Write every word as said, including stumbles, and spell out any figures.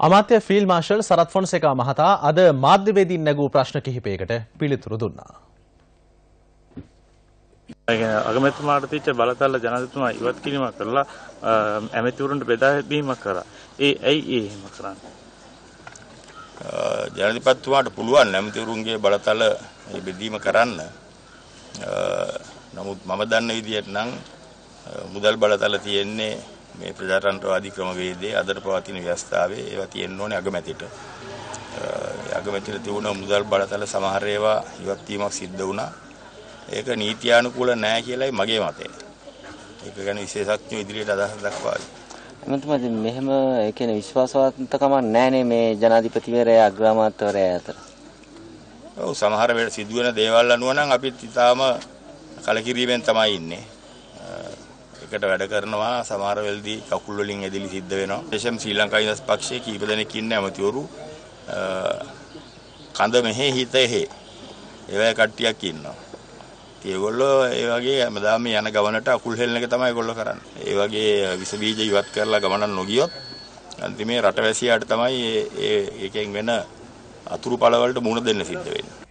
අමාත්‍ය field marshal Sarath Fonseka මහතා අද මාධ්‍යවේදීන් නැගූ ප්‍රශ්න කිහිපයකට පිළිතුරු දුන්නා. අගමැතිතුමාට තිච්ච බලතල ජනාධිපතිතුමා ඉවත් කිරීමක් කරලා ඇමතිවරුන්ට බෙදා දීමක් කරා. ඒ ඇයි ඒ එහෙම කරන්නේ? ජනාධිපතිතුමාට පුළුවන් ඇමතිවරුන්ගේ බලතල බෙදීම කරන්න. නමුත් මම දන්න විදිහට නම් මුදල් බලතල තියෙන්නේ මේ ප්‍රජාතන්ත්‍රවාදී ක්‍රමවේදයේ අදට පවතින ව්‍යවස්ථාවේ ඒවා තියෙන්න ඕනේ අගමැතිට. අගමැතිට තිබුණ මුදල් බලතල සමහර ඒවා ඉවත් වීමක් සිද්ධ වුණා. ඒක නීත්‍යානුකූල නැහැ කියලායි මගේ මතය. ඒක ගැන විශේෂඥයෝ ඉදිරියට අදහස් දක්වාවි. එමෙතුමාද මෙහෙම ඒ කියන්නේ විශ්වාසවන්තකමක් නැහැනේ මේ ජනාධිපතිවරයා අග්‍රාමාත්‍යවරයා අතර. ඔව් සමහර වෙලාවට සිදුවෙන දේවල් අනුව නම් අපිත් ඊටාම කලකිරීමෙන් තමයි ඉන්නේ. එකට වැඩ කරනවා සමහර වෙලදී කකුල් වලින් ඇදිලි සිද්ධ වෙනවා. දේශම් ශ්‍රී ලංකා ඉන්දස් පක්ෂයේ කීප දෙනෙක් ඉන්නේ ඇමතිවරු කඳ මෙහෙ හිත එහෙ. ඒවැය කට්ටියක් ඉන්නවා. ඒගොල්ලෝ ඒ වගේ හැමදාම යන ගමනට අකුල් හෙලන එක තමයි ඒගොල්ලෝ කරන්නේ. ඒ වගේ විස බීජ ඉවත් කරලා ගමනක් නොගියොත් අන්තිමේ රටවැසියාට තමයි ඒ ඒකෙන් වෙන අතුරු පළ වලට මුහුණ දෙන්න සිද්ධ වෙන්නේ.